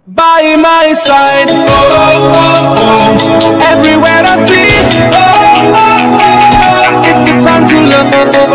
By my side, oh, oh, oh. Everywhere I see, oh, oh, oh. It's the time to love.